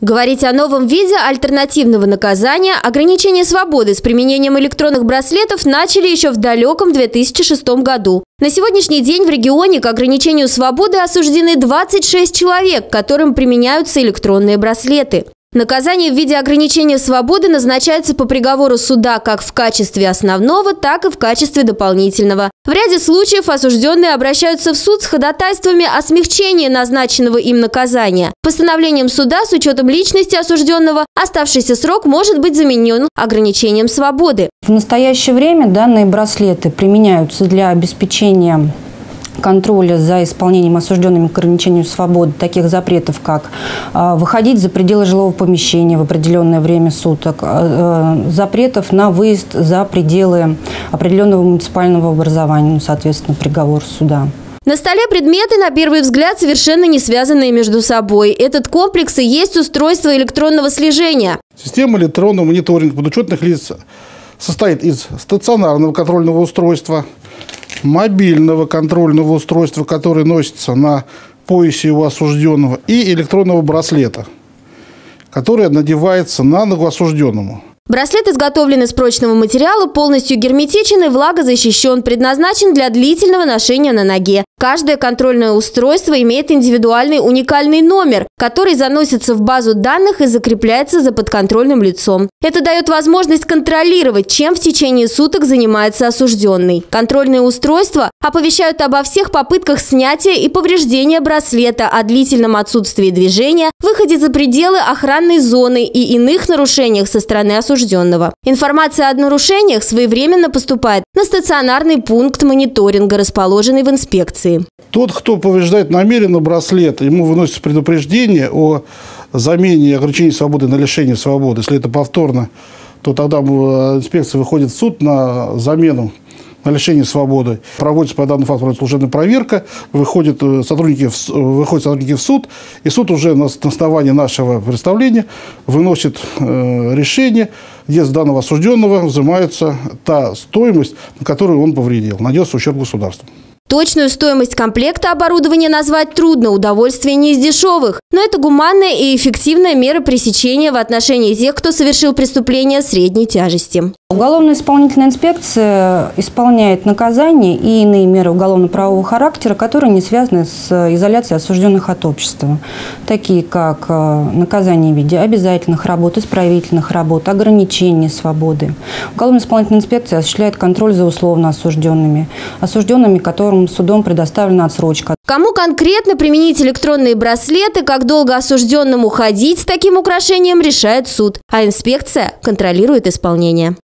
Говорить о новом виде альтернативного наказания ограничения свободы с применением электронных браслетов начали еще в далеком 2006 году. На сегодняшний день в регионе к ограничению свободы осуждены 26 человек, которым применяются электронные браслеты. Наказание в виде ограничения свободы назначается по приговору суда как в качестве основного, так и в качестве дополнительного. В ряде случаев осужденные обращаются в суд с ходатайствами о смягчении назначенного им наказания. Постановлением суда с учетом личности осужденного оставшийся срок может быть заменен ограничением свободы. В настоящее время данные браслеты применяются для обеспечения контроля за исполнением осужденными к ограничению свободы таких запретов, как выходить за пределы жилого помещения в определенное время суток, запретов на выезд за пределы определенного муниципального образования, соответственно, приговор суда. На столе предметы, на первый взгляд, совершенно не связанные между собой. Этот комплекс и есть устройство электронного слежения. Система электронного мониторинга подучетных лиц состоит из стационарного контрольного устройства, мобильного контрольного устройства, которое носится на поясе у осужденного, и электронного браслета, который надевается на ногу осужденному. Браслет изготовлен из прочного материала, полностью герметичен и влагозащищен, предназначен для длительного ношения на ноге. Каждое контрольное устройство имеет индивидуальный уникальный номер, который заносится в базу данных и закрепляется за подконтрольным лицом. Это дает возможность контролировать, чем в течение суток занимается осужденный. Контрольные устройства оповещают обо всех попытках снятия и повреждения браслета, о длительном отсутствии движения, выходе за пределы охранной зоны и иных нарушениях со стороны осужденного. Информация о нарушениях своевременно поступает на стационарный пункт мониторинга, расположенный в инспекции. Тот, кто повреждает намеренно браслет, ему выносится предупреждение о замене ограничения свободы на лишение свободы. Если это повторно, то тогда инспекция выходит в суд на замену на лишение свободы. Проводится по данному факту служебная проверка, выходят сотрудники в суд, и суд уже на основании нашего представления выносит решение, где с данного осужденного взимается та стоимость, на которую он повредил, нанес ущерб государству. Точную стоимость комплекта оборудования назвать трудно, удовольствие не из дешевых. Но это гуманная и эффективная мера пресечения в отношении тех, кто совершил преступление средней тяжести. Уголовно-исполнительная инспекция исполняет наказания и иные меры уголовно-правового характера, которые не связаны с изоляцией осужденных от общества, такие как наказание в виде обязательных работ, исправительных работ, ограничения свободы. Уголовно-исполнительная инспекция осуществляет контроль за условно осужденными, которым судом предоставлена отсрочка. Кому конкретно применить электронные браслеты, как долго осужденному ходить с таким украшением, решает суд, а инспекция контролирует исполнение.